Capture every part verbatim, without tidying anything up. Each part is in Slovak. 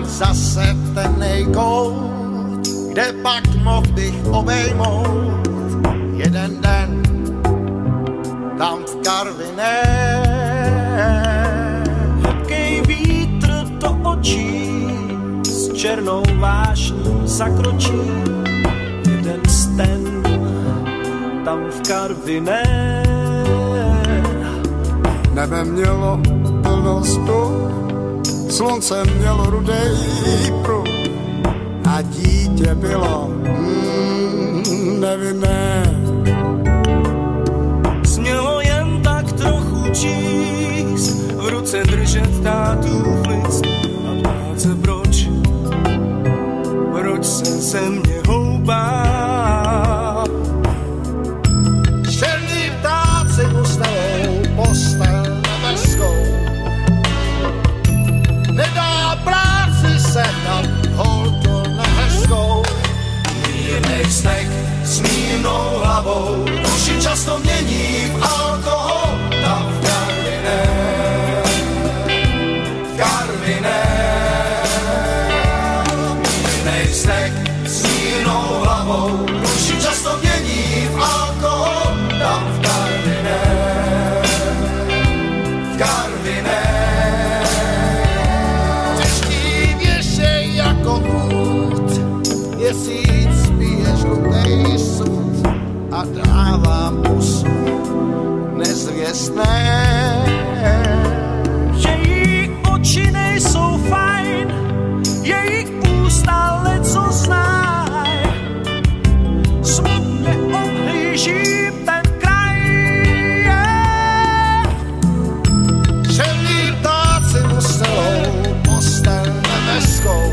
Hledám zase temnej kout, kde pak mohl bych obejmout jeden den tam v Karviné. Hebkej vítr do očí s černou vášní zakročí jeden sten tam v Karviné. Nebe mělo plno stup, slunce mělo rudej pruh a dítě bylo mm, nevinné. Smělo jen tak trochu číst, v ruce držet tátův list a ptát se proč, proč se ze mě houbá. Černí ptáci mu stavou postel nebeskou, nedá práci sehnat holku nehezkou. Mírnej vztek s mírnou hlavou, uši často mění v alkohol tam v Karviné. V Karviné. Mírnej vztek s mírnou hlavou, uši často mění v alkohol tam v Karviné. V Karviné. Těžký věšej jako út, měsíc pije žlutej sud a dávám pusu nezvěstné. Její oči nejsou fajn, její ústa leco znaj. Smutně obhlížím ten kraj. Černí ptáci mu stelou postel nebeskou,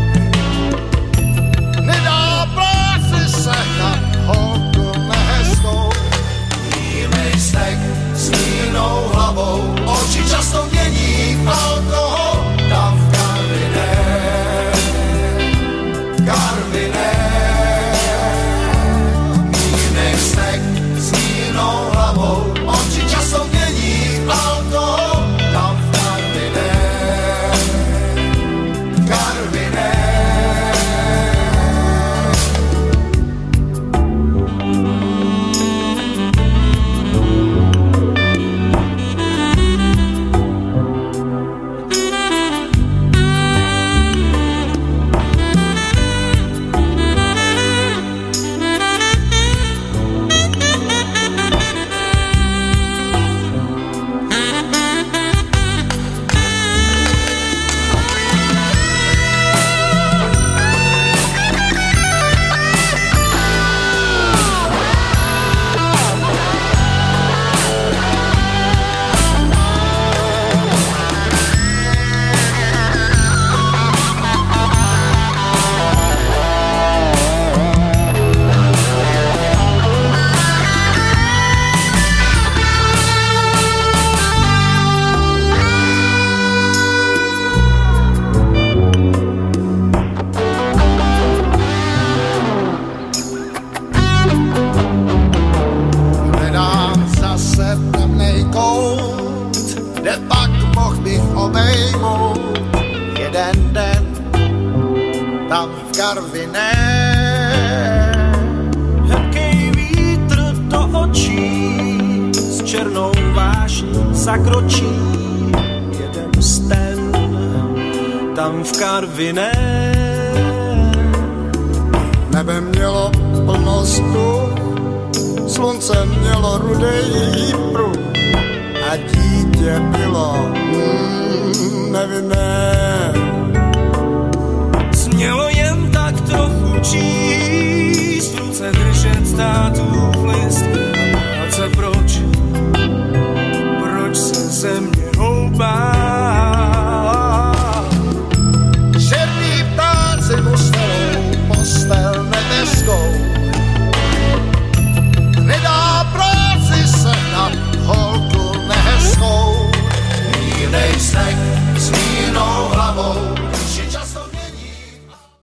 nedá práci sehnat holku nehezkou. Mírnej vztek s mírnou hlavou, oči často mění v alkohol tam v Karviné. Karviné. Mírnej vztek s mírnou hlavou, oči často mění v alkohol tam v Karviné. Karviné. Hledám zase temnej kout, kde pak mohl bych obejmout jeden den tam v Karviné. Hebkej vítr do očí s černou vášní zakročí jeden sten tam v Karviné. Nebe mělo plno stup, slunce mělo rudej pruh a dítě bylo mm, nevinné. Smělo jen tak trochu číst, v ruce držet státův list